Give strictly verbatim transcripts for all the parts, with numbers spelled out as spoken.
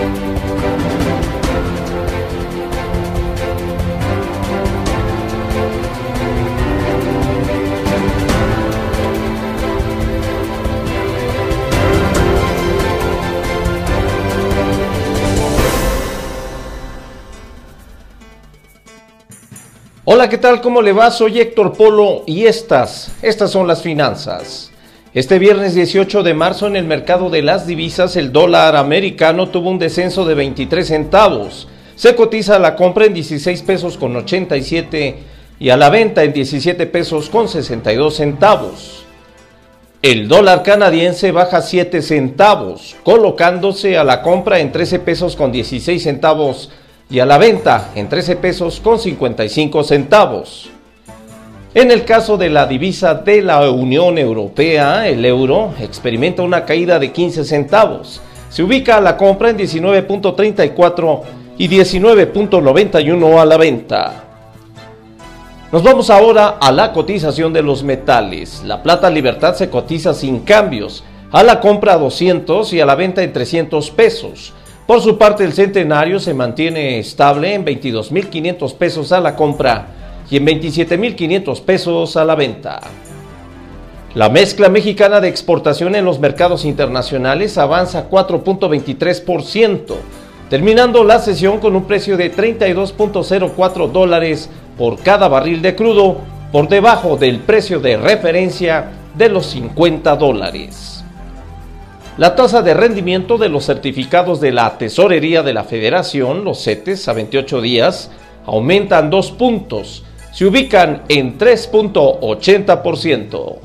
Hola, ¿qué tal? ¿Cómo le va? Soy Héctor Polo y estas, estas son las finanzas. Este viernes dieciocho de marzo en el mercado de las divisas el dólar americano tuvo un descenso de veintitrés centavos. Se cotiza a la compra en dieciséis pesos con ochenta y siete y a la venta en diecisiete pesos con sesenta y dos centavos. El dólar canadiense baja siete centavos, colocándose a la compra en trece pesos con dieciséis centavos y a la venta en trece pesos con cincuenta y cinco centavos. En el caso de la divisa de la Unión Europea, el euro experimenta una caída de quince centavos. Se ubica a la compra en diecinueve punto treinta y cuatro y diecinueve punto noventa y uno a la venta. Nos vamos ahora a la cotización de los metales. La plata Libertad se cotiza sin cambios, a la compra a doscientos y a la venta en trescientos pesos. Por su parte, el centenario se mantiene estable en veintidós mil quinientos pesos a la compra y en veintisiete mil quinientos pesos a la venta. La mezcla mexicana de exportación en los mercados internacionales avanza cuatro punto veintitrés por ciento, terminando la sesión con un precio de treinta y dos punto cero cuatro dólares por cada barril de crudo, por debajo del precio de referencia de los cincuenta dólares. La tasa de rendimiento de los certificados de la Tesorería de la Federación, los CETES, a veintiocho días, aumentan dos puntos, se ubican en tres punto ochenta por ciento.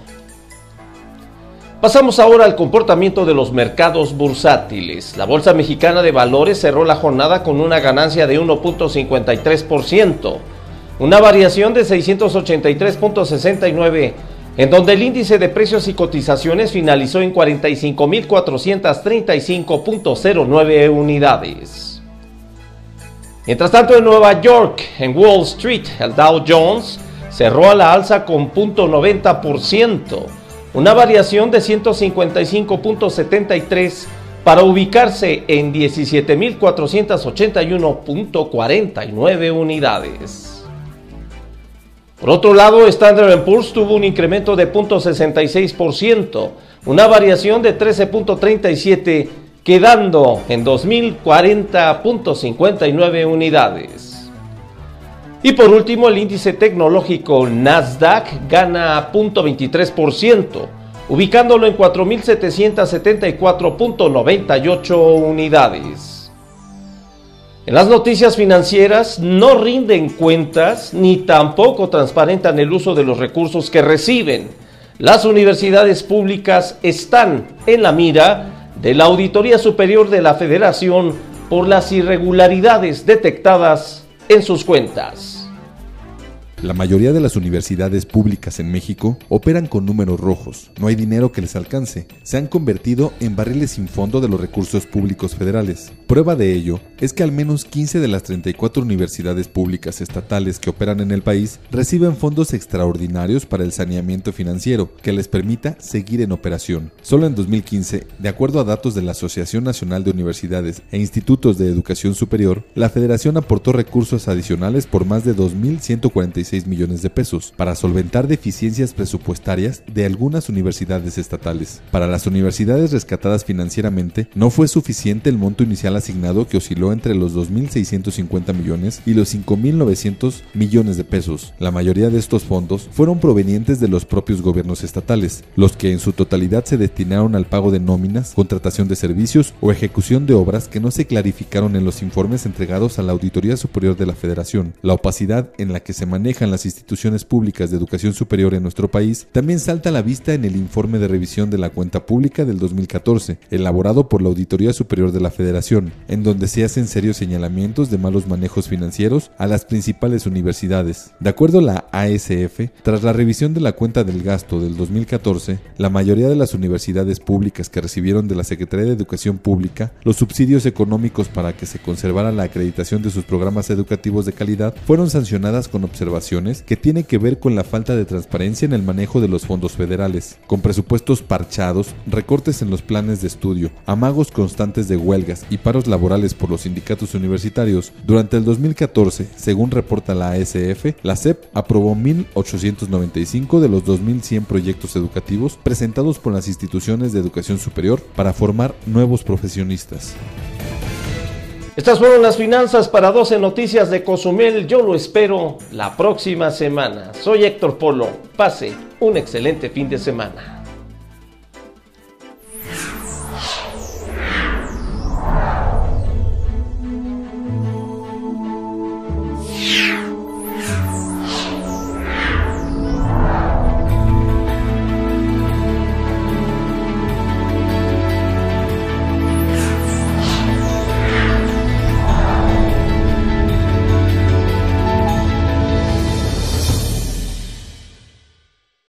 Pasamos ahora al comportamiento de los mercados bursátiles. La Bolsa Mexicana de Valores cerró la jornada con una ganancia de uno punto cincuenta y tres por ciento, una variación de seiscientos ochenta y tres punto sesenta y nueve, en donde el índice de precios y cotizaciones finalizó en cuarenta y cinco mil cuatrocientos treinta y cinco punto cero nueve unidades. Mientras tanto, en Nueva York, en Wall Street, el Dow Jones cerró a la alza con cero punto noventa por ciento, una variación de ciento cincuenta y cinco punto setenta y tres para ubicarse en diecisiete mil cuatrocientos ochenta y uno punto cuarenta y nueve unidades. Por otro lado, Standard and Poor's tuvo un incremento de cero punto sesenta y seis por ciento, una variación de trece punto treinta y siete, quedando en dos mil cuarenta punto cincuenta y nueve unidades. Y por último, el índice tecnológico Nasdaq gana cero punto veintitrés por ciento, ubicándolo en cuatro mil setecientos setenta y cuatro punto noventa y ocho unidades. En las noticias financieras no rinden cuentas ni tampoco transparentan el uso de los recursos que reciben. Las universidades públicas están en la mira de la Auditoría Superior de la Federación por las irregularidades detectadas en sus cuentas. La mayoría de las universidades públicas en México operan con números rojos, no hay dinero que les alcance, se han convertido en barriles sin fondo de los recursos públicos federales. Prueba de ello es que al menos quince de las treinta y cuatro universidades públicas estatales que operan en el país reciben fondos extraordinarios para el saneamiento financiero que les permita seguir en operación. Solo en dos mil quince, de acuerdo a datos de la Asociación Nacional de Universidades e Institutos de Educación Superior, la Federación aportó recursos adicionales por más de dos mil ciento cuarenta y seis millones de pesos para solventar deficiencias presupuestarias de algunas universidades estatales. Para las universidades rescatadas financieramente, no fue suficiente el monto inicial asignado, que osciló entre los dos mil seiscientos cincuenta millones y los cinco mil novecientos millones de pesos. La mayoría de estos fondos fueron provenientes de los propios gobiernos estatales, los que en su totalidad se destinaron al pago de nóminas, contratación de servicios o ejecución de obras que no se clarificaron en los informes entregados a la Auditoría Superior de la Federación. La opacidad en la que se maneja en las instituciones públicas de educación superior en nuestro país también salta a la vista en el informe de revisión de la cuenta pública del dos mil catorce, elaborado por la Auditoría Superior de la Federación, en donde se hacen serios señalamientos de malos manejos financieros a las principales universidades. De acuerdo a la A S F, tras la revisión de la cuenta del gasto del dos mil catorce, la mayoría de las universidades públicas que recibieron de la Secretaría de Educación Pública los subsidios económicos para que se conservara la acreditación de sus programas educativos de calidad fueron sancionadas con observación preocupaciones que tiene que ver con la falta de transparencia en el manejo de los fondos federales, con presupuestos parchados, recortes en los planes de estudio, amagos constantes de huelgas y paros laborales por los sindicatos universitarios. Durante el dos mil catorce, según reporta la A S F, la S E P aprobó mil ochocientos noventa y cinco de los dos mil cien proyectos educativos presentados por las instituciones de educación superior para formar nuevos profesionistas. Estas fueron las finanzas para doce Noticias de Cozumel. Yo lo espero la próxima semana. Soy Héctor Polo. Pase un excelente fin de semana.